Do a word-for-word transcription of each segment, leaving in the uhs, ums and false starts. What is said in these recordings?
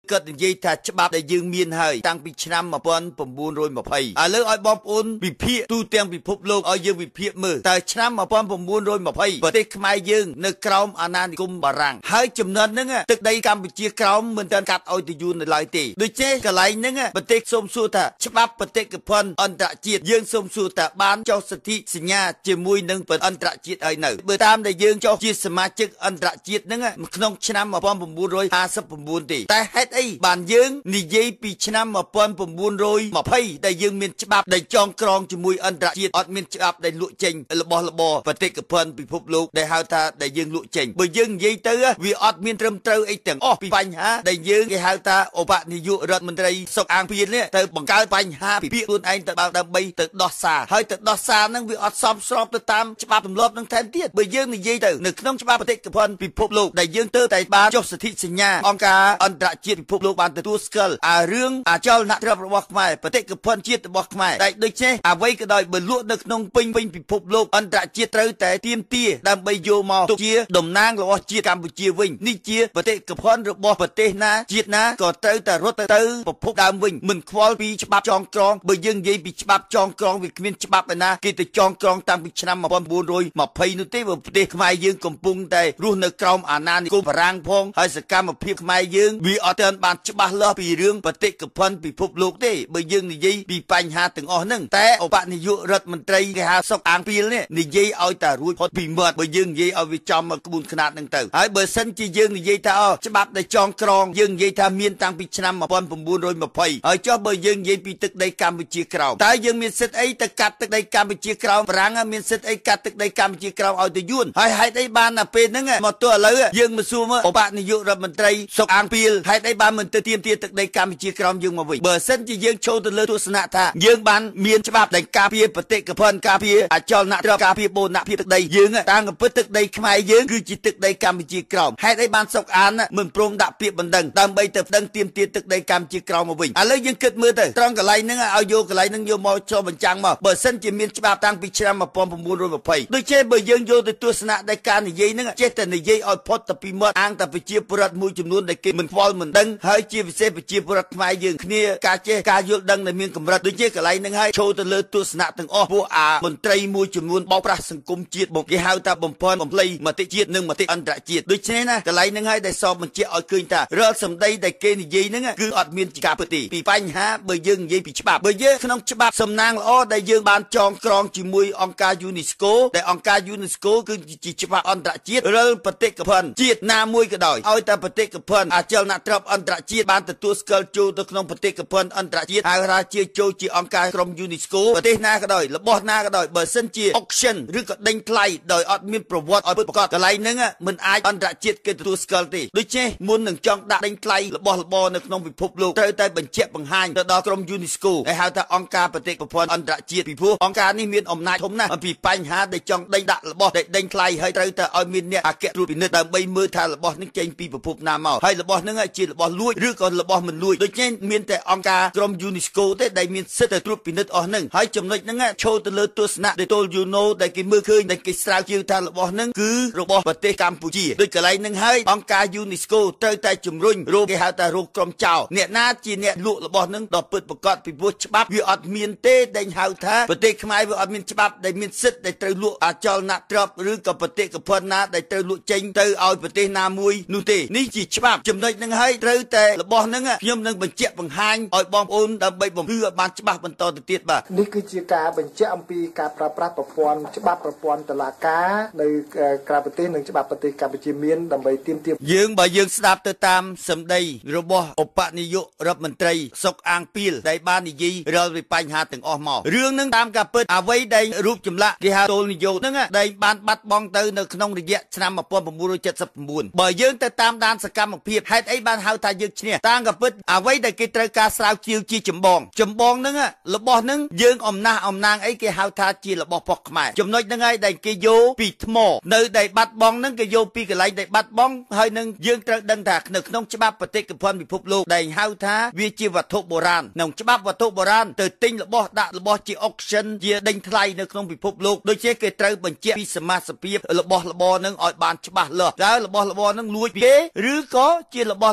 ก็นิយាយថាច្បាប់ដែលយើងមានហើយតាំងពីឆ្នាំmột nghìn chín trăm hai mươiឥឡូវឲ្យបងប្អូនវិភាគទូទាំងពិភពលោកឲ្យយើងវិភាគមើលតើឆ្នាំmột nghìn chín trăm hai mươiប្រទេសខ្មែរយើងនៅក្រោមអាណានិគមបារាំងហើយចំណុចហ្នឹងទឹកដីកម្ពុជាក្រោមមិនទាន់កាត់ឲ្យទៅយូរនៅឡើយទេដូច្នេះកន្លែងហ្នឹងប្រទេសសូមសួរថាច្បាប់បេតិកភណ្ឌអន្តរជាតិយើងសូមសួរថាបានចុះសិទ្ធិសញ្ញាជាមួយនឹងអន្តរជាតិឲ្យនៅបើតាមដែលយើងចុះជាសមាជិកអន្តរជាតិហ្នឹងក្នុងឆ្នាំmột nghìn chín trăm hai mươiទេតែហេតុអីបានយើងនិយាយពីឆ្នាំmột nghìn chín trăm hai mươiដែលយើងមានច្បាប់ដែលចងក្រងជាមួយអន្តរជាតិអត់មានច្បាប់ដែលលក់ចេញរបស់របរបេតិកភណ្ឌពិភពលោកដែលហៅថាដែលយើងលក់ចេញបើយើងនិយាយទៅវាអត់មានត្រឹមត្រូវអីទាំងអស់ពីបញ្ហាដែលយើងគេហៅថាឧបនាយករដ្ឋមន្ត្រីសុកអាងភៀននេះទៅបង្កើតបញ្ហាពីពាក្យខ្លួនឯងទៅដើម្បីទៅដោះសារហើយទៅដោះសារហ្នឹងវាអត់សមស្របទៅតាមច្បាប់ទម្លាប់នឹងថែមទៀតបើយើងនិយាយទៅនៅក្នុងច្បាប់បេតិកភណ្ឌពិភពលោកដែលយើងទៅតែបានចុះសិទ្ធិសញ្ញាអង្គការអន្តរជាតិពិភពលោកបានទទួលស្គាល់អារឿងអាចលនៈទ្រព្យរបស់ខ្មែរបេតិកភណ្ឌជាតិរបស់ខ្មែរតែដូច្នេះអ្វីក៏ដោយបើលក់នៅក្នុងពេញពេញពិភពលោកអន្តរជាតិត្រូវតែទាមទារដើម្បីយកមកទុកជាតំណាងរបស់ជាតិកម្ពុជាវិញនេះជាបេតិកភណ្ឌរបស់ប្រទេសណាជាតិណាក៏ត្រូវតែរត់ទៅទៅប្រភពដើមវិញមិនខ្វល់ពីច្បាប់ចងក្រងបើយើងនិយាយពីច្បាប់ចងក្រងវាគ្មានច្បាប់ឯណាគេទៅចងក្រងតាំងពីឆ្នាំmột nghìn chín trăm hai mươiនោះទេបើប្រទេសខ្មែរយើងកំពុងតែរស់នៅក្រោមអាណានិគមបារាំងផងហើយសកម្មភាពខ្មែរយើងវាអត់ទាន់បានច្បាស់លាស់ពីរឿងបេតិកភណ្ឌពិភពលោកទេបើយើងនិយាយពីបញ្ហាទាំងអស់ហ្នឹងតែឧបនាយករដ្ឋមន្ត្រីគេហៅសុកអាងភៀលនេះនិយាយឲ្យតែរួចផុតពីមាត់បើយើងនិយាយឲ្យវាចំមកក្បួនខ្នាតហ្នឹងទៅហើយបើសិនជាយើងនិយាយថាអូច្បាប់ដែលចងក្រងយើងនិយាយថាមានតាំងពីឆ្នាំmột nghìn chín trăm hai mươiហើយចុះបើយើងនិយាយពីទឹកដីកម្ពុជាក្រោមតើយើងមានសិទ្ធិអីទៅកាត់ទឹកដីកម្ពុជាក្រោមបារាំងមានសិទ្ធិអីកាត់ទឹកដីកម្ពុជាក្រោមឲ្យទៅយួនហើយហេតុអីបានតែពេលហ្នឹងមកទោះឥឡូវយើងមកសួរមើលឧបនាយករដ្ឋមន្ត្រីសុកអាងភៀលហេតុអីបានមិនទៅទាមទារទឹកដីកម្ពុជាក្រោមយើងមកវិញបើសិនជាយើងចូលទៅលើទស្សនៈថាយើងបានមានច្បាប់ដែលការពារបេតិកភណ្ឌការពារអចលនៈទ្រព្យការពារបូរណភាពទឹកដីយើងតាមកំពិតទឹកដីខ្មែរយើងគឺជាទឹកដីកម្ពុជាក្រោមហេតុអីបានសុកអានមិនព្រមដាក់ពាក្យបណ្ដឹងដើម្បីទៅប្តឹងទាមទារទឹកដីកម្ពុជាក្រោមមកវិញឥឡូវយើងគិតមើលទៅត្រង់កន្លែងហ្នឹងឲ្យយកកន្លែងហ្នឹងយកមកចូលបញ្ចាំងមកបើសិនជាមានច្បាប់តាំងពីឆ្នាំmột nghìn chín trăm hai mươiដូចជាបើយើងយកទៅទស្សនៈដែលការនិយាយហ្នឹងចេះតែនិយាយឲ្យផុតទៅពីមាត់អាងតែប្រជាពលរដ្ឋមួយចំនួនដែលគេមិនខ្វល់មិនដឹងហើយជាពិសេសប្រជាពលរដ្ឋខ្មែរយើងគ្នាការចេះការយល់ដឹងដែលមានកម្រិតដូចជាកន្លែងហ្នឹងឲ្យចូលទៅលើទស្សនៈទាំងអស់ពួកអាមន្ត្រីមួយចំនួនបោកប្រាស់សង្គមជាតិមកគេហៅថាបំផន់បំភ្លៃមតិជាតិនិងមតិអន្តរជាតិដូច្នេះណាកន្លែងហ្នឹងឲ្យដែលសបបញ្ជាក់ឲ្យឃើញថារាល់សម្ដីដែលគេនិយាយហ្នឹងគឺអត់មានការពិតទេពីបញ្ហាបើយើងនិយាយពីច្បាប់បើយើងក្នុងច្បាប់សំណាងល្អដែលយើងបានចងក្រងជាមួយអង្គការ UNESCO ដែលអង្គការ UNESCO គឺជាច្បាប់អន្តរជាតិរាល់បេតិកភណ្ឌជាតិណាមួយក៏ដោយឲ្យតែបេតិកភណ្ឌអចលនទ្រព្យអន្តរជាតិបានទទួលស្គាល់ចូលទៅក្នុងបេតិកភណ្ឌអន្តរជាតិហៅថាជាចូលជាអង្គការក្រុម UNESCO ប្រទេសណាក៏ដោយរបស់ណាក៏ដោយបើសិនជា auction ឬក៏ដេញថ្លៃដោយអត់មានប្រវត្តិឲ្យពិតប្រាកដកន្លែងហ្នឹងមិនអាចអន្តរជាតិគេទទួលស្គាល់ទេដូច្នេះមុននឹងចង់ដាក់ដេញថ្លៃរបស់របរនៅក្នុងពិភពលោកត្រូវតែបញ្ជាក់បង្ហាញទៅដល់ក្រុម UNESCO ដែលហៅថាអង្គការបេតិកភណ្ឌអន្តរជាតិពីព្រោះអង្គការនេះមានអំណាចធំណាស់អំពីបញ្ហាដែលចង់ដេញដាក់របស់ដែលដេញថ្លៃហើយត្រូវតែឲ្យមានអ្នកអគ្គត្រួតពិនិត្យដើម្បីមើលថារបស់នេះចេញពីប្រភពណាមកហើយរបស់ហ្នឹងជារបស់លួចឬក៏របស់មិនលួចដូច្នេះមានតែអង្គការក្រុម UNESCO ទេដែលមានសិទ្ធិទៅត្រួតពិនិត្យអស់ហ្នឹងហើយចំណុចហ្នឹងចូលទៅលើទស្សនៈដែលទល់ you know ដែលគេមើលឃើញដែលគេស្រាវជ្រាវថារបស់ហ្នឹងគឺរបស់ប្រទេសកម្ពុជាដូចកន្លែងហ្នឹងហើយអង្គការ UNESCO ត្រូវតែជំរុញរោគគេហៅថារោគក្រុមចោលអ្នកណាជាអ្នកលក់របស់ហ្នឹងដល់ពិតប្រកបពីព្រោះច្បាប់វាអត់មានទេដែលហៅថាប្រទេសខ្មែរវាអត់មានច្បាប់ដែលមានសិទ្ធិដែលត្រូវលក់អចលនទ្រព្យឬក៏បេតិកភណ្ឌណាដែលត្រូវលក់ចេញទៅឲ្យប្រទេសណាមួយនោះទេនេះជាច្បាប់ចំណុចហ្នឹងហើយត្រូវតែរបស់ហ្នឹងខ្ញុំនឹងបញ្ជាក់បង្ហាញឲ្យបងប្អូនដើម្បីបំភ្លឺឲ្យបានច្បាស់បន្តទៅទៀតបាទនេះគឺជាការបញ្ជាក់អំពីការប្រើប្រាស់ប្រព័ន្ធច្បាប់ប្រព័ន្ធតុលាការនៅក្រៅប្រទេសនិងច្បាប់ប្រទេសកម្ពុជាមានដើម្បីទាមទារយើងបើយើងស្ដាប់ទៅតាមសម្ដីរបស់ឧបនាយករដ្ឋមន្ត្រីសុកអាងភៀលដែលបាននិយាយរាល់ពីបញ្ហាទាំងអស់មករឿងហ្នឹងតាមការពិតអ្វីដែលរូបចម្លាក់គេហៅទោលនិយោជហ្នឹងដែលបានបាត់បង់ទៅនៅក្នុងរយៈឆ្នាំmột nghìn chín trăm七mươi chínបើយើងទៅតាមដានសកម្មភាពហេតុអីបានហៅថាយើងឈ្នះតាមការពិតអ្វីដែលគេត្រូវការស្រាវជ្រាវជាចម្បងចម្បងហ្នឹងរបស់ហ្នឹងយើងអំណះអំណាងអីគេហៅថាជារបស់ប៉ុស្តិ៍ខ្មែរចំណុចហ្នឹងហើយដែលគេយកពីថ្មនៅដែលបាត់បង់ហ្នឹងគេយកពីកន្លែងដែលបាត់បង់ហើយនឹងយើងត្រូវដឹងថានៅក្នុងច្បាប់បេតិកភណ្ឌពិភពលោកដែលហៅថាវាជាវត្ថុបុរាណក្នុងច្បាប់វត្ថុបុរាណទៅទិញរបស់ដាក់របស់ជា auction ជាដេញថ្លៃនៅក្នុងពិភពលោកដូចជាគេត្រូវបញ្ជាក់ពីសមាសភាពរបស់របរនឹងឲ្យបានច្បាស់លាស់តើរបស់របរនឹងលួចគេឬក៏ជារបស់របរ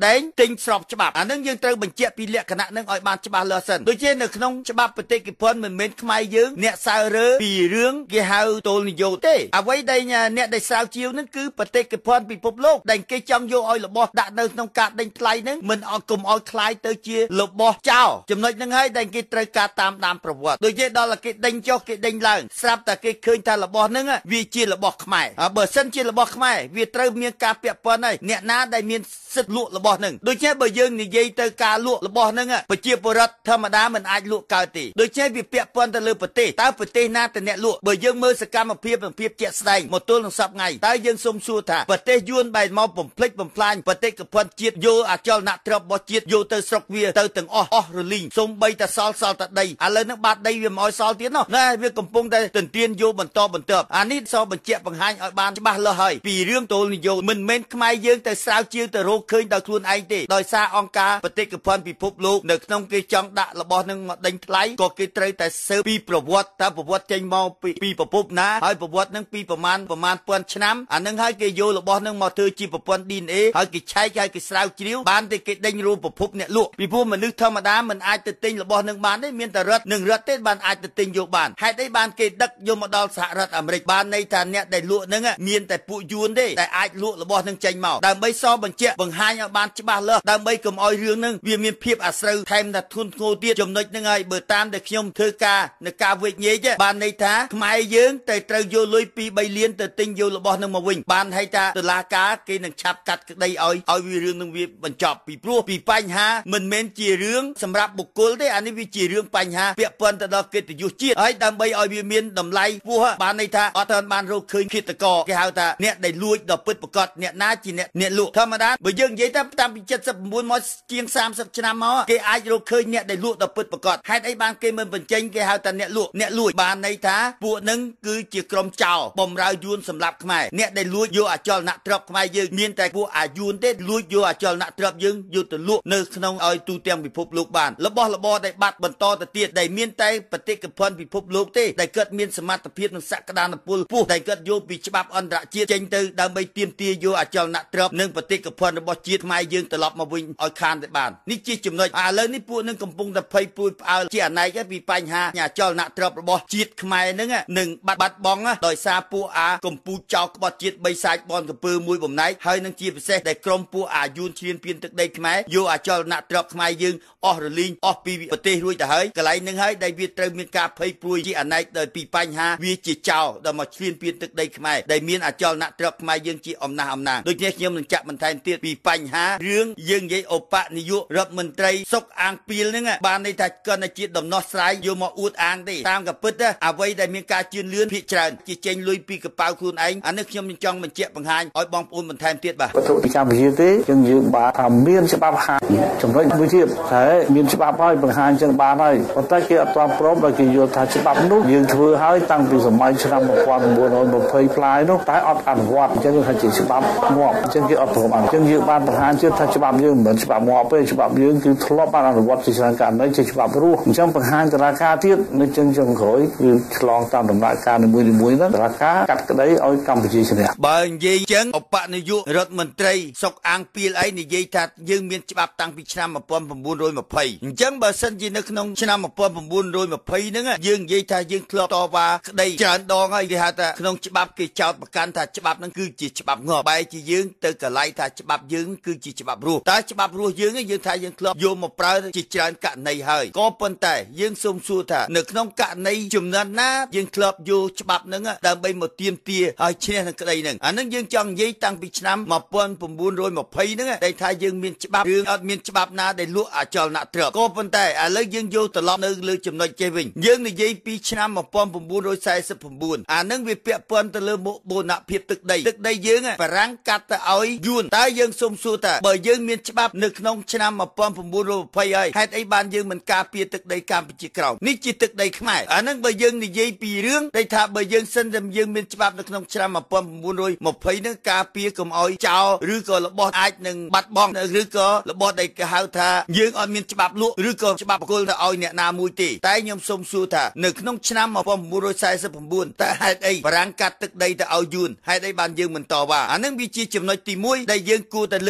ដែងទិញស្របច្បាប់អានឹងយើងត្រូវបញ្ជាក់ពីលក្ខណៈនឹងឲ្យបានច្បាស់លាស់សិនដូចជានៅក្នុងច្បាប់បេតិកភណ្ឌមិនមែនខ្មែរយើងអ្នកសើរើពីរឿងគេហៅទោលនិយោទេអ្វីដែលអ្នកដែលស្រាវជ្រាវនឹងគឺបេតិកភណ្ឌពិភពលោកដែលគេចង់យកឲ្យរបស់ដាក់នៅក្នុងការដេញថ្លៃនឹងមិនឲ្យកុំឲ្យคล้ายទៅជារបស់ចោលចំណុចហ្នឹងហើយដែលគេត្រូវការតាមដានប្រវត្តិដូចជាដល់គេដេញចុះគេដេញឡើងស្រាប់តែគេឃើញថារបស់ហ្នឹងវាជារបស់ខ្មែរបើសិនជារបស់ខ្មែរវាត្រូវមានការពាក់ព័ន្ធហើយអ្នកណាដែលមានសិទ្ធិលក់របស់ហ្នឹងដូចជាបើយើងនិយាយទៅការលក់របស់ហ្នឹងប្រជាពលរដ្ឋធម្មតាមិនអាចលក់កើតទេដូចជាវាពាក់ព័ន្ធទៅលើប្រទេសតើប្រទេសណាទៅអ្នកលក់បើយើងមើលសកម្មភាពភាពជាក់ស្ដែងមកទល់នឹងសប្តាហ៍ថ្ងៃតើយើងសុំសួរថាប្រទេសយួនបែរមកបំភ្លេចបំផ្លាញបេតិកភណ្ឌជាតិយកអចលនទ្រព្យរបស់ជាតិយកទៅស្រុកវាទៅទាំងអស់អស់រលីងសូម្បីតែសល់សល់តែដីឥឡូវហ្នឹងបាត់ដីវាមិនអោយសល់ទៀតនោះណាវាកំពុងតែទន្ទានយកបន្តបន្តអានេះសបញ្ជាក់បង្ហាញឲ្យបានច្បាស់លាស់ហើយពីរឿងទោលនិយោមិនមែនខ្មែរយើងទៅស្រាវជ្រាវទៅរកឃើញដោយខ្លួនឯងទេដោយសារអង្គការបេតិកភណ្ឌពិភពលោកនៅក្នុងគេចង់ដាក់របស់នឹងមកដេញថ្លៃក៏គេត្រូវតែស៊ើបពីប្រវត្តិតើប្រវត្តិចេញមកពីពីប្រភពណាហើយប្រវត្តិនឹងពីប្រមាណប្រមាណពាន់ឆ្នាំអានឹងហើយគេយករបស់នឹងមកធ្វើជាប្រព័ន្ធ ឌី អេន เอ ហើយគេឆែកហើយគេស្រាវជ្រាវបានតែគេដេញរូបប្រភពអ្នកលក់ពីព្រោះមនុស្សធម្មតាមិនអាចទៅទិញរបស់នឹងបានទេមានតែរដ្ឋនឹងរដ្ឋទេបានអាចទៅទិញយកបានហេតុអីបានគេដឹកយកមកដល់សហរដ្ឋអាមេរិកបានន័យថាអ្នកដែលលក់នឹងមានតែពួកយួនទេដែលអាចលក់របស់នឹងចេញមកដើម្បីសបញ្ជាក់បង្ហាញឲ្យបានច្បាស់លាស់ដើម្បីកុំឲ្យរឿងនឹងវាមានភាពអាស្រូវថែមថាធ្ងន់ធ្ងរទៀតចំណុចនឹងហើយបើតាមដែលខ្ញុំធ្វើការនៅការវិញ្ញាជបានន័យថាខ្មែរយើងតែត្រូវយកលុយពីរបីលានទៅទិញយករបស់នឹងមកវិញបានហើយថាតុលាការគេនឹងឆាប់កាត់ក្តីឲ្យឲ្យវារឿងនឹងវាបញ្ចប់ពីព្រោះពីបញ្ហាមិនមែនជារឿងសម្រាប់បុគ្គលទេអានេះវាជារឿងបញ្ហាពាក់ព័ន្ធទៅដល់កិត្តិយសជាតិហើយដើម្បីឲ្យវាមានតម្លៃខ្ពស់បានន័យថាអត់ទាន់បានរកឃើញឃាតករគេហៅថាអ្នកដែលលួចដល់ពិតប្រាកដអ្នកណាជាអ្នកអ្នកលក់ធម្មតាបើយើងនិយាយតាមតាំងពីเจ็ดสิบเก้าមកជាងសាមសិបឆ្នាំមកគេអាចរកឃើញអ្នកដែលលក់ដល់ពិតប្រាកដហេតុអីបានគេមិនបញ្ចេញគេហៅថាអ្នកលក់អ្នកលួចបានន័យថាពួកនឹងគឺជាក្រុមចោរបំរើយួនសម្រាប់ខ្មែរអ្នកដែលលួចយកអចលនទ្រព្យខ្មែរយើងមានតែពួកអាយួនទេលួចយកអចលនទ្រព្យយើងយកទៅលក់នៅក្នុងឲ្យទូទាំងពិភពលោកបានរបស់របរដែលបាត់បន្តទៅទៀតដែលមានតែបេតិកភណ្ឌពិភពលោកទេដែលគាត់មានសមត្ថភាពនិងសក្តានុពលខ្ពស់ដែលគាត់យកពីច្បាប់អន្តរជាតិចេញទៅដើម្បីទាមទារយកអចលនទ្រព្យនិងបេតិកភណ្ឌរបស់ជាតិខ្មែរយើងត្រឡប់មកវិញឲ្យខានទៅបាននេះជាចំណុចឥឡូវនេះពួកនឹងកំពុងតែភ័យព្រួយផ្អើលជាអនេកពីបញ្ហាអចលនទ្រព្យរបស់ជាតិខ្មែរនឹងនឹងបាត់បាត់បង់ដោយសារពួកអាកំពូចចោលក្បត់ជាតិបីសាច់បនកំពើមួយបំណែកហើយនឹងជាពិសេសដែលក្រុមពួកអាយួនឈ្លានពានទឹកដីខ្មែរយកអចលនទ្រព្យខ្មែរយើងអស់រលីងអស់ពីប្រទេសរួចទៅហើយកន្លែងនឹងហើយដែលវាត្រូវមានការភ័យព្រួយជាអនេកដោយពីបញ្ហាវាជាចោលដល់មកឈ្លានពានទឹកដីខ្មែរដែលមានអចលនទ្រព្យខ្មែរយើងជាអំណះអំណាងដូចនេះខ្ញុំនឹងចាក់បន្ថែមទៀតពីបញ្ហារឿងយើងនិយាយឧបនាយករដ្ឋមន្ត្រីសុកអាងពីលហ្នឹងបានន័យថាគណៈជាតិដំណោះស្រាយយកមកអួតអាងទេតាមក៏ពិតអ្វីដែលមានការជឿនលឿនភាគច្រើនជាចេញលុយពីកប៉ៅខ្លួនឯងអានេះខ្ញុំចង់បញ្ជាក់បង្ហាញឲ្យបងប្អូនបន្ថែមទៀតបាទវត្ថុពីកម្ពុជាទេយើងយើងបាទថាមានច្បាប់ហាចំណុចមួយទៀតតែមានច្បាប់ហើយបង្ហាញចឹងបានហើយប៉ុន្តែគេអត់ទាន់ព្រមដោយគេយល់ថាច្បាប់នោះយើងធ្វើហើយតាំងពីសម័យឆ្នាំmột nghìn chín trăm hai mươiផ្លាយនោះតែអត់អនុវត្តអញ្ចឹងថាជាច្បាប់ងាប់អញ្ចឹងគេអត់ព្រមអញ្ចឹងយើងបានបង្ហាញទៀតថាច្បាប់យើងមិនមែនច្បាប់ងាប់ទេច្បាប់យើងគឺធ្លាប់បានអនុវត្តជាច្រើនករណីជាច្បាប់រស់អញ្ចឹងបង្ហាញតឡាការទៀតនៅចឹងចុងក្រោយគឺឆ្លងតាមដំណាក់កាលនីមួយៗហ្នឹងតឡាការកាត់ក្តីឲ្យកម្ពុជាឈ្នះបើនិយាយចឹងឧបនាយករដ្ឋមន្ត្រីសុកអាងពីលអីនិយាយថាយើងមានច្បាប់តាំងពីឆ្នាំmột nghìn chín trăm hai mươiអញ្ចឹងបើសិនជានៅក្នុងឆ្នាំmột nghìn chín trăm hai mươiហ្នឹងយើងនិយាយថាយើងធ្លាប់តវ៉ាក្តីច្រើនដងហើយគេហៅថាក្នុងច្បាប់គេចោទប្រកាន់ថាច្បាប់ហ្នឹងគឺជាច្បាប់ងាប់បែរជាយើងទៅកន្លែងថាច្បាប់យើងគឺជាច្បាប់រស់តែច្បាប់រស់យើងយើងថាយើងធ្លាប់យកមកប្រើជាច្រើនករណីហើយក៏ប៉ុន្តែយើងសូមសួរថានៅក្នុងករណីចំនួនណាយើងធ្លាប់យកច្បាប់ហ្នឹងដើម្បីមកទាមទារឲ្យឈ្នះនឹងក្តីហ្នឹងអាហ្នឹងយើងចង់និយាយតាំងពីឆ្នាំmột nghìn chín trăm hai mươiហ្នឹងដែលថាយើងមានច្បាប់រឿងអត់មានច្បាប់ណាដែលលក់អចលនទ្រព្យក៏ប៉ុន្តែឥឡូវយើងយកត្រឡប់នៅលើចំណុចចេះវិញយើងនិយាយពីឆ្នាំmột nghìn chín trăm bốn mươi chínអាហ្នឹងវាពាក់ព័ន្ធទៅលើបូនភាពទឹកដីទឹកដីយើងបារាំងកាត់ទៅឲ្យយួនតើយើងសូមសួរថាបើយើងមានច្បាប់នៅក្នុងឆ្នាំmột nghìn chín trăm hai mươiហើយហេតុអីបានយើងមិនការពារទឹកដីកម្ពុជាក្រោមនេះជាទឹកដីខ្មែរអាហ្នឹងបើយើងនិយាយពីរឿងដែលថាបើយើងសិនតែយើងមានច្បាប់នៅក្នុងឆ្នាំmột nghìn chín trăm hai mươiហ្នឹងការពារកុំឲ្យចោលឬក៏របស់អាចនឹងបាត់បង់ឬក៏របស់ដែលគេហៅថាយើងអត់មានច្បាប់លក់ឬក៏ច្បាប់បកគលទៅឲ្យអ្នកណាមួយទេតែខ្ញុំសូមសួរថានៅក្នុងឆ្នាំmột nghìn chín trăm bốn mươi chínតើហេតុអីបារាំងកាត់ទឹកដីទៅឲ្យយួនហេតុអីបានយើងមិនតវ៉ាអានឹងវាជាចំណុចទីមួយដែលយើងគួរតែលើកពីច្បាប់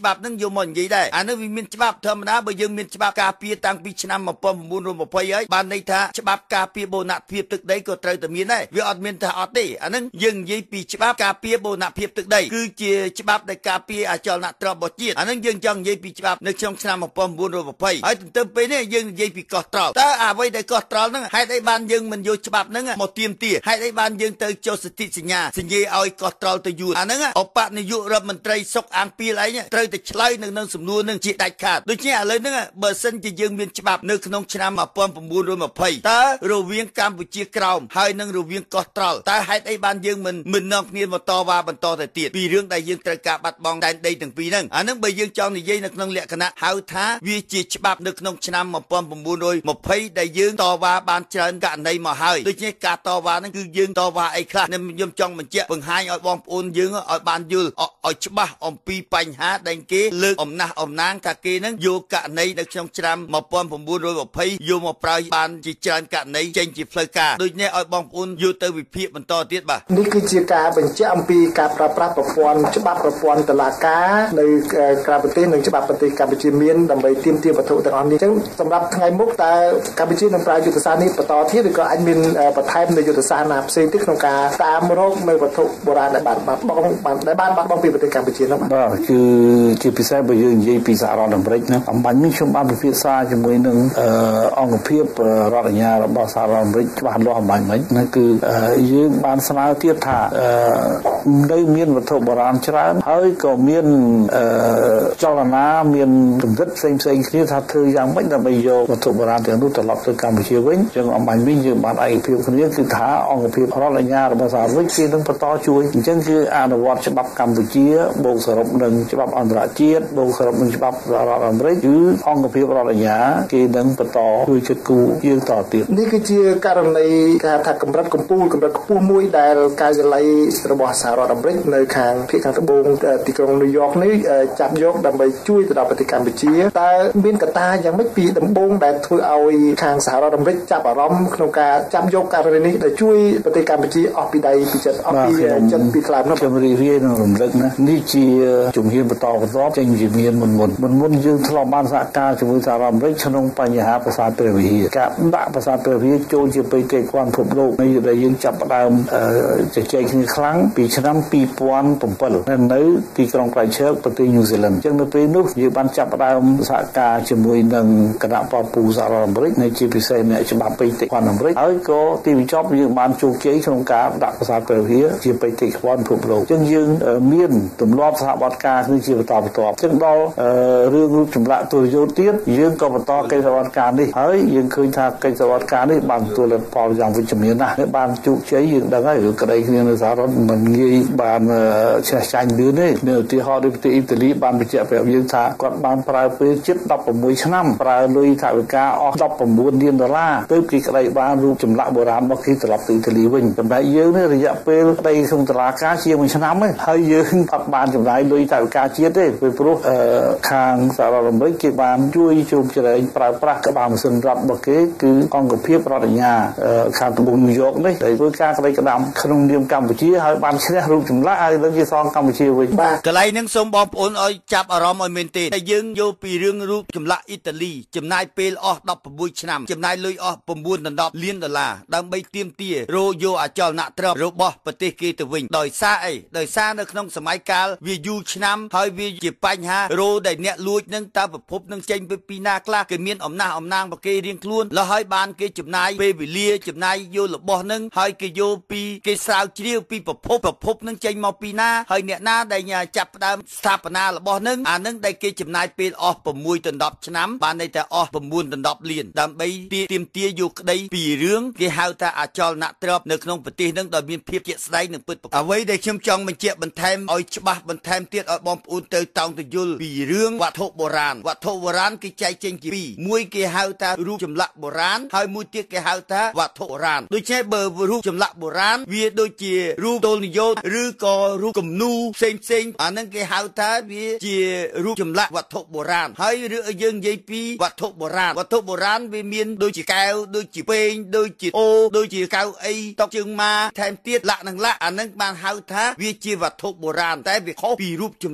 ច្បាប់នឹងយកមកនិយាយដែរអានឹងវាមានច្បាប់ធម្មតាបើយើងមានច្បាប់ការពារតាំងពីឆ្នាំmột nghìn chín trăm hai mươiហើយបានន័យថាច្បាប់ការពារបូរណភាពទឹកដីក៏ត្រូវតែមានដែរវាអត់មានថាអត់ទេអានឹងយើងនិយាយពីច្បាប់ការពារបូរណភាពទឹកដីគឺជាច្បាប់ដែលការពារអចលនទ្រព្យរបស់ជាតិអានឹងយើងចង់និយាយពីច្បាប់នៅក្នុងឆ្នាំmột nghìn chín trăm hai mươiហើយទន្ទឹមពេលនេះយើងនិយាយពីកោះត្រល់តើអ្វីដែលកោះត្រល់ហ្នឹងហេតុអីបានយើងមិនយកច្បាប់ហ្នឹងមកទាមទារហេតុអីបានយើងទៅចុះសន្ធិសញ្ញាសញ្ញាឲ្យកោះត្រល់ទៅយួរអាហ្នឹងអបនាយករដ្ឋមន្ត្រីសុកអាងពីលឯងត្រូវតែឆ្លើយនៅនឹងសំណួរនឹងជាដាច់ខាតដូច្នេះឥឡូវហ្នឹងបើសិនជាយើងមានច្បាប់នៅក្នុងឆ្នាំmột nghìn chín trăm hai mươiតើរវាងកម្ពុជាក្រោមហើយនឹងរវាងកោះត្រល់តើហេតុអីបានយើងមិនមិននាំគ្នាមកតវ៉ាបន្តទៅទៀតពីរឿងដែលយើងត្រូវការបាត់បង់ដែនដីទាំងពីរហ្នឹងអាហ្នឹងបើយើងចង់និយាយនៅក្នុងលក្ខណៈហៅថាវាជាច្បាប់នៅក្នុងឆ្នាំmột nghìn chín trăm hai mươiដែលយើងតវ៉ាបានច្រើនករណីមកហើយដូច្នេះការតវ៉ាហ្នឹងគឺយើងតវ៉ាអីខ្លះខ្ញុំចង់បញ្ជាក់បង្ហាញឲ្យបងប្អូនយើងឲ្យបានយល់ឲ្យច្បាស់អំពីបញ្ហាដែលគេលើកអំណះអំណាងថាគេហ្នឹងយកករណីនៅក្នុងឆ្នាំmột nghìn chín trăm hai mươiយកមកប្រើបានជាច្រើនករណីចេញជាផ្លូវការដូច្នេះឲ្យបងប្អូនយកទៅវិភាគបន្តទៀតបាទនេះគឺជាការបញ្ជាក់អំពីការប្រើប្រាស់ប្រព័ន្ធច្បាប់ប្រព័ន្ធតុលាការនៅក្រៅប្រទេសនិងច្បាប់ប្រទេសកម្ពុជាមានដើម្បីទាមទារវត្ថុទាំងអស់នេះអញ្ចឹងសម្រាប់ថ្ងៃមុខតើកម្ពុជានឹងប្រើយុទ្ធសាស្ត្រនេះបន្តទៀតឬក៏អាចមានបន្ថែមនៅយុទ្ធសាស្ត្រណាផ្សេងទៀតក្នុងការតាមរកនៅវត្ថុបុរាណដែលបានបាត់បង់បានដែលបានបាត់បង់ពីប្រទេសកម្ពុជានោះបាទគឺជាពិសេសបើយើងនិយាយពីសហរដ្ឋអាមេរិកណាអំបញ្ញនេះខ្ញុំបានពិភាក្សាជាមួយនឹងអង្គភាពរដ្ឋអាជ្ញារបស់សហរដ្ឋអាមេរិកច្បាស់លាស់អំបញ្ញមិញហ្នឹងគឺយើងបានស្នើទៀតថានៅមានវត្ថុបុរាណច្រើនហើយក៏មានចលនាមានកម្រិតផ្សេងផ្សេងគ្នាថាធ្វើយ៉ាងម៉េចដើម្បីយកវត្ថុបុរាណទាំងនោះត្រឡប់ទៅកម្ពុជាវិញចឹងអំបញ្ញវិញយើងបានឯកភាពគ្នាគឺថាអង្គភាពរដ្ឋអាជ្ញារបស់សហរដ្ឋគេនឹងបន្តជួយអញ្ចឹងគឺអនុវត្តច្បាប់កម្ពុជាបូកសរុបនឹងច្បាប់អន្តរជាតិបូកសរុបនឹងច្បាប់សហរដ្ឋអាមេរិកគឺអង្គភាពរដ្ឋអាជ្ញាគេនឹងបន្តជួយចិត្តគូយើងតទៀតនេះគឺជាករណីគេថាកម្រិតកម្ពូលកម្រិតខ្ពស់មួយដែលការិយាល័យរបស់សហរដ្ឋអាមេរិកនៅខាងភាគខាងត្បូងទីក្រុងញូវយ៉កនេះចាប់យកដើម្បីជួយទៅដល់ប្រទេសកម្ពុជាតើមានកត្តាយ៉ាងម៉េចពីដំបូងដែលធ្វើឲ្យខាងសហរដ្ឋអាមេរិកចាប់អារម្មណ៍ក្នុងការចាប់យកករណីនេះដែលជួយប្រទេសកម្ពុជាអស់ពីដៃពីចិត្តអស់ពីចិត្តពីខ្លាំងនោះខ្ញុំរីករាយនឹងរំលឹកណានេះជាជំហានបន្តបន្តចេញជាមានមុនមុនមុនមុនយើងធ្លាប់បានសហការជាមួយសហរដ្ឋអាមេរិកក្នុងបញ្ហាប្រាសាទព្រះវិហារការដាក់ប្រាសាទព្រះវិហារចូលជាបេតិកភណ្ឌពិភពលោកដែលយើងចាប់ផ្ដើមជជែកគ្នាខ្លាំងពីឆ្នាំពីរពាន់bảyនៅទីក្រុងក្រៃឈើប្រទេសញូហ្សេឡង់អញ្ចឹងនៅពេលនោះយើងបានចាប់ផ្ដើមសហការជាមួយនឹងគណៈបព្វសហរដ្ឋអាមេរិកនៅជាពិសេសអ្នកច្បាប់បេតិកភណ្ឌអាមេរិកហើយក៏ទីបញ្ចប់យើងបានជោគជ័យក្នុងការដាក់ប្រាសាទព្រះវិហារជាបេតិកភណ្ឌពិភពលោកអញ្ចឹងយើងមានទម្លាប់សហបត្តិការនេះជាបន្តបន្ទាប់អញ្ចឹងដល់រឿងរូបចម្លាក់ទូរយោទៀតយើងក៏បន្តកិច្ចសហបត្តិការនេះហើយយើងឃើញថាកិច្ចសហបត្តិការនេះបានទទួលផលយ៉ាងវិជ្ជមានណាស់បានជោគជ័យយើងដឹងហើយក្តីគ្នានៅសហរដ្ឋមិនងាយបានឆេះចាញ់លឿនទេនៅឧទាហរណ៍ដូចប្រទេសអ៊ីតាលីបានបញ្ជាក់ប្រាប់យើងថាគាត់បានប្រើពេលជិត16ឆ្នាំប្រើលុយថវិកាអស់19លានដុល្លារទើបគេក្តីបានរូបចម្លាក់បុរាណរបស់គេត្រឡប់ទៅអ៊ីតាលីវិញចំណែកយើងនេះរយៈពេលក្តីក្នុងតុលាការជាមួយឆ្នាំហើយយើងអត់បានចំណាយលុយថវិកាជាតិទេពីព្រោះខាងសហរដ្ឋអាមេរិកគេបានជួយជោគជ័យប្រើប្រាស់ក្បាលម៉ាស៊ីនរត់របស់គេគឺអង្គភាពរដ្ឋអាជ្ញាខាងត្បូងញូវយ៉កនេះដែលធ្វើការក្តីក្តាំក្នុងនាមកម្ពុជាហើយបានឈ្នះរូបចម្លាក់ហើយលើកជាសងកម្ពុជាវិញបាទកន្លែងហ្នឹងសូមបងប្អូនឲ្យចាប់អារម្មណ៍ឲ្យមែនទេតែយើងយកពីរឿងរូបចម្លាក់អ៊ីតាលីចំណាយពេលអស់16ឆ្នាំចំណាយលុយអស់9ដុល្លារលានដុល្លារដើម្បីទាមទាររយកអចលនទ្រព្យរបស់ប្រទេសគេទៅវិញដោយសារអីដោយសារនៅក្នុងសម័យកាលវាយូរឆ្នាំហើយវាជាបញ្ហារោដែលអ្នកលួចនឹងតើប្រភពនឹងចេញពីពីណាខ្លះគេមានអំណះអំណាងរបស់គេរៀងខ្លួនแล้วហើយបានគេចំណាយពេលវេលាចំណាយយករបស់នឹងហើយគេយកពីគេស្រាវជ្រាវពីប្រភពប្រភពនឹងចេញមកពីណាហើយអ្នកណាដែលចាប់ផ្ដើមស្ថាបនារបស់នឹងអានឹងដែលគេចំណាយពេលអស់6ដល់10ឆ្នាំបានន័យថាអស់9ដល់10លានដើម្បីទាមទារយកក្តីពីរឿងគេហៅថាអចលនទ្រព្យនៅក្នុងប្រទេសនឹងដោយមានភាពជាក់ស្ដែងនិងពិតអ្វីដែលខ្ញុំចង់បញ្ជាក់បន្ថែមឲ្យច្បាស់បន្ថែមទៀតឲ្យបងប្អូនទៅតោងទៅយល់ពីរឿងវត្ថុបុរាណវត្ថុបុរាណគេចែកចេញជាពីរមួយគេហៅថារូបចម្លាក់បុរាណហើយមួយទៀតគេហៅថាវត្ថុបុរាណដូច្នេះបើរូបចម្លាក់បុរាណវាដូចជារូបទល់និយោជឬក៏រូបគំនូផ្សេងផ្សេងអានឹងគេហៅថាវាជារូបចម្លាក់វត្ថុបុរាណហើយរឿងយើងនិយាយពីវត្ថុបុរាណវត្ថុបុរាណវាមានដូចជាកែវដូចជាពេងដូចជាអូដូចជាកៅអីតុជើងម៉ាថែមទៀតលាក់នឹងលាក់អានឹងបានហៅថាវាជាវត្ថុបុរាណតែវាខុសពីរូបចម្លាក់បុរាណ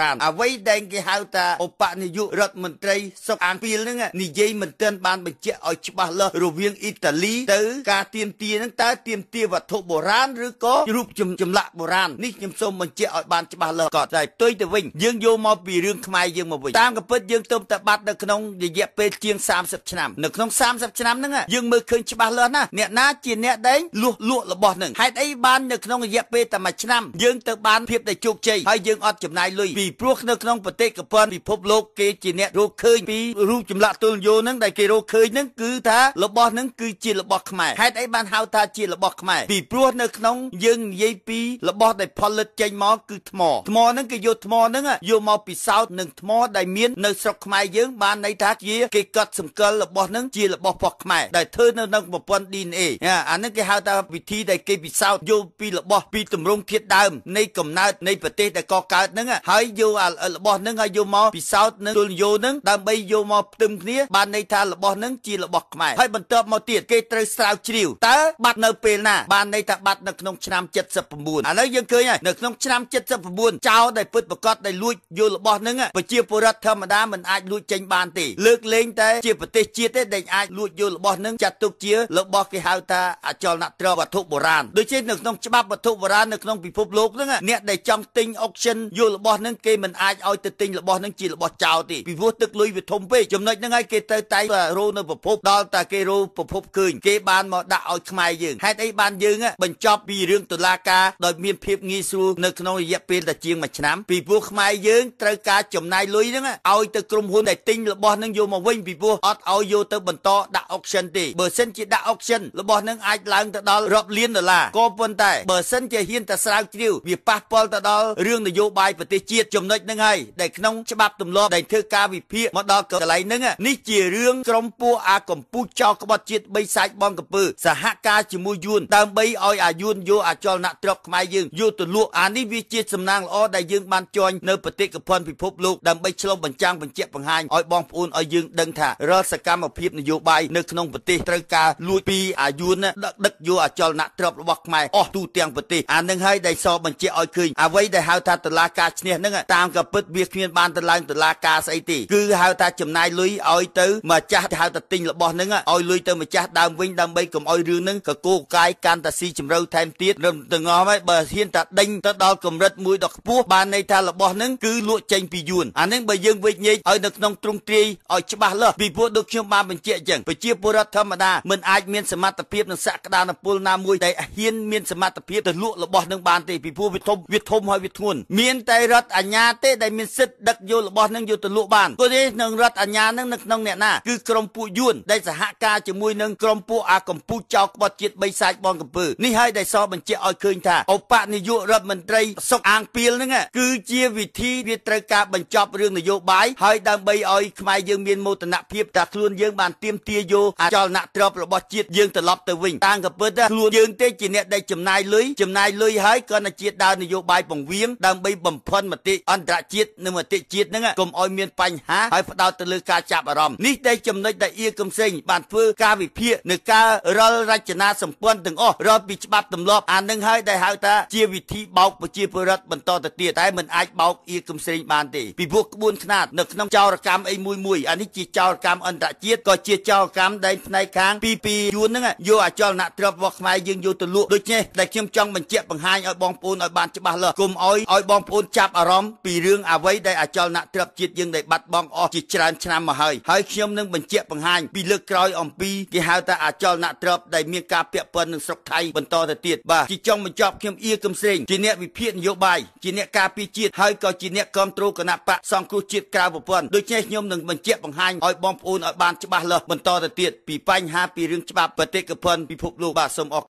ราณអ្វីដែលគេហៅថាឧបនាយករដ្ឋមន្ត្រីសុកអាងពីលហ្នឹងនិយាយមិនទាន់បានបញ្ជាក់ឲ្យច្បាស់លាស់រវាងអ៊ីតាលីទៅការទៀមទាហ្នឹងតើទៀមទាវត្ថុបុរាណឬក៏រូបចម្លាក់បុរាណនេះខ្ញុំសូមបញ្ជាក់ឲ្យបានច្បាស់លាស់ក៏តែផ្ទុយទៅវិញយើងយកមកពីរឿងខ្មែរយើងមកវិញតាមកំពិតយើងទៅតែបាត់នៅក្នុងរយៈពេលជាងសាមសិបឆ្នាំនៅក្នុងសាមសិបឆ្នាំហ្នឹងយើងមើលឃើញច្បាស់លាស់ណាអ្នកណាជាអ្នកដែលលួសលក់របស់ហ្នឹងហេតុអីបាននៅក្នុងរយៈពេលតែមួយឆ្នាំយើងទៅបានភាពដែលជោគជ័យហើយយើងអត់ចំណាយលុយពីព្រោះនៅក្នុងប្រទេសកប៉ុនពិភពលោកគេជាអ្នករកឃើញពីរូបចម្លាក់ទល់យោហ្នឹងដែលគេរកឃើញហ្នឹងគឺថារបស់ហ្នឹងគឺជារបស់ខ្មែរហេតុអីបានហៅថាជារបស់ខ្មែរពីព្រោះនៅក្នុងយើងនិយាយពីរបស់ដែលផលិតចេញមកគឺថ្មថ្មហ្នឹងគេយកថ្មហ្នឹងយកមកពិសោធន៍នឹងថ្មដែលមាននៅស្រុកខ្មែរយើងបានន័យថាជាគេកត់សម្គាល់របស់ហ្នឹងជារបស់ផុសខ្មែរដែលធ្វើនៅក្នុងប្រព័ន្ធ ឌី អេន เอ អាហ្នឹងគេហៅថាវិធីដែលគេពិសោធន៍យកពីរបស់ពីទម្រង់ធាតុដើមនៃកំណើតនៃប្រទេសដែលកកើតហ្នឹងហើយយករបស់ហ្នឹងហើយយកមកពិសោធន៍នឹងទល់យោហ្នឹងដើម្បីយកមកផ្ទឹមគ្នាបានន័យថារបស់ហ្នឹងជារបស់ខ្មែរហើយបន្ទាប់មកទៀតគេត្រូវស្រាវជ្រាវតើបាត់នៅពេលណាបានន័យថាបាត់នៅក្នុងឆ្នាំเจ็ดสิบเก้าឥឡូវយើងឃើញហើយនៅក្នុងឆ្នាំเจ็ดสิบเก้าចោលដែលពិតប្រកបដែលលួចយករបស់ហ្នឹងប្រជាពលរដ្ឋធម្មតាមិនអាចលួចចេញបានទេលើកលែងតែជាប្រទេសជាតិទេដែលអាចលួចយករបស់ហ្នឹងចាត់ទុកជារបស់គេហៅថាអចលនត្រវត្ថុបុរាណដូចជានៅក្នុងច្បាប់វត្ថុបុរាណនៅក្នុងពិភពលោកហ្នឹងអ្នកដែលចង់ទិញ auction យករបស់ហ្នឹងគេមិនអាចឲ្យទៅទិញរបស់ហ្នឹងជារបស់ចោលទេពីព្រោះទឹកលុយវាធំពេកចំណុចហ្នឹងហើយគេទៅតែរោនៅប្រភពដល់តែគេរោប្រភពឃើញគេបានមកដាក់ឲ្យខ្មែរយើងហេតុអីបានយើងបញ្ចប់ពីរឿងតុលាការដោយមានភាពងាយស្រួលនៅក្នុងរយៈពេលតែជាងមួយឆ្នាំពីព្រោះខ្មែរយើងត្រូវការចំណាយលុយហ្នឹងឲ្យទៅក្រុមហ៊ុនដែលទិញរបស់ហ្នឹងយកមកវិញពីព្រោះអត់ឲ្យយកទៅបន្តដាក់ auction ទេបើសិនជាដាក់ auction របស់ហ្នឹងអាចឡើងទៅដល់រាប់លានដុល្លារក៏ប៉ុន្តែបើសិនជាហ៊ានតែស្រាវជ្រាវវាប៉ះពាល់ទៅដល់រឿងនយោបាយប្រទេសជាតិចំណុចហ្នឹងហើយដែលក្នុងច្បាប់ទម្លាប់ដែលធ្វើការវិភាគមកដល់កន្លែងហ្នឹងនេះជារឿងក្រុមពួកអាកំពូចចោលក្បត់ជាតិបីសាច់បងកំពើសហការជាមួយយួនដើម្បីឲ្យអាយួនយកអចលនទ្រព្យខ្មែរយើងយកទៅលក់អានេះវាជាសំណាងល្អដែលយើងបានជន់នៅបេតិកភណ្ឌពិភពលោកដើម្បីឆ្លុះបញ្ចាំងបញ្ជាក់បង្ហាញឲ្យបងប្អូនឲ្យយើងដឹងថារាល់សកម្មភាពនយោបាយនៅក្នុងប្រទេសត្រូវការលួចពីអាយួនដឹកដឹកយកអចលនទ្រព្យរបស់ខ្មែរអស់ទូទាំងប្រទេសអានឹងហើយដែលសបញ្ជាក់ឲ្យឃើញអ្វីដែលហៅថាតុលាការឈ្នះហ្នឹងតាមក៏ពិតវាគ្មានបានទៅឡើងតុលាការស្អីទេគឺហៅថាចំណាយលុយឲ្យទៅម្ចាស់ហៅថាទិញរបស់ហ្នឹងឲ្យលុយទៅម្ចាស់ដើមវិញដើម្បីកុំឲ្យរឿងហ្នឹងកកូកាយកាន់តែស៊ីជម្រៅថែមទៀតរំទាំងអស់ហើយបើហ៊ានតែដេញទៅដល់កម្រិតមួយដ៏ខ្ពស់បានន័យថារបស់ហ្នឹងគឺលក់ចេញពីយួនអាហ្នឹងបើយើងវិនិច្ឆ័យឲ្យនៅក្នុងទ្រង់ទ្រាយឲ្យច្បាស់លាស់ពីព្រោះដូចខ្ញុំបានបញ្ជាក់អញ្ចឹងប្រជាពលរដ្ឋធម្មតាមិនអាចមានសមត្ថភាពនិងសក្តានុពលណាមួយដែលហ៊ានមានសមត្ថភាពទៅលក់របស់ហ្នឹងបានទេពីព្រោះវាធំវាធំហើយវាធ្ងន់មានតែរដ្ឋអាជ្ញាទេដែលមានសិទ្ធិដឹកយករបស់ហ្នឹងយកទៅលក់បានព្រោះនេះនឹងរដ្ឋអាជ្ញាហ្នឹងនៅក្នុងអ្នកណាគឺក្រុមពួកយួនដែលសហការជាមួយនឹងក្រុមពួកអាកំពូចចោលក្បត់ជាតិបីសាច់បងកំពើនេះហើយដែលសបញ្ជាក់ឲ្យឃើញថាឧបនាយករដ្ឋមន្ត្រីសុកអាងពីលហ្នឹងគឺជាវិធីវាត្រូវការបញ្ចប់រឿងនយោបាយហើយដើម្បីឲ្យខ្មែរយើងមានមោទនភាពថាខ្លួនយើងបានទាមទារយកអចលនទ្រព្យរបស់ជាតិយើងត្រឡប់ទៅវិញតាមក៏ពិតខ្លួនយើងទេជាអ្នកដែលចំណាយលុយចំណាយលុយហើយក៏នៅជាតិដើរនយោបាយបង្វៀងដើម្បីបំផិនមតិអន្តរជាតិនិងមតិជាតិហ្នឹងកុំឲ្យមានបញ្ហាហើយផ្ដោតទៅលើការចាប់អារម្មណ៍នេះតែចំណុចដែលអៀកំសេងបានធ្វើការវិភាគនៅការរលរចនាសម្ព័ន្ធទាំងអស់រាល់ពីច្បាប់ទម្លាប់អានឹងហើយដែលហៅថាជាវិធីបោកប្រជាពលរដ្ឋបន្តទៅទៀតតែមិនអាចបោកអៀកំសេងបានទេពីព្រោះក្បួនខ្នាតនៅក្នុងចោរកម្មអីមួយមួយអានេះជាចោរកម្មអន្តរជាតិក៏ជាចោរកម្មដែលផ្នែកខាងពីពីយួនហ្នឹងយកអចលនទ្រព្យរបស់ខ្មែរយើងយកទៅលក់ដូច្នេះដែលខ្ញុំចង់បញ្ជាក់បង្ហាញឲ្យបងប្អូនឲ្យបានច្បាស់លាស់កុំឲ្យឲ្យបងប្អូនចាប់អារម្មណ៍ពីរឿងអ្វីដែលអចលនទ្រព្យជាតិយើងដែលបាត់បង់អស់ជាច្រើនឆ្នាំមកហើយហើយខ្ញុំនឹងបញ្ជាក់បង្ហាញពីលើកក្រោយអំពីគេហៅថាអចលនទ្រព្យដែលមានការពាក់ព័ន្ធនឹងស្រុកថៃបន្តទៅទៀតបាទជាចុងបញ្ចប់ខ្ញុំអៀកំសេងជាអ្នកវិភាគនយោបាយជាអ្នកការពារជាតិហើយក៏ជាអ្នកគ្រប់គ្រងគណៈបកសង្គ្រោះជាតិក្រៅប្រព័ន្ធដូច្នេះខ្ញុំនឹងបញ្ជាក់បង្ហាញឲ្យបងប្អូនឲ្យបានច្បាស់លាស់បន្តទៅទៀតពីបញ្ហាពីរឿងច្បាប់បេតិកភណ្ឌពិភពលោកបាទសូមអរ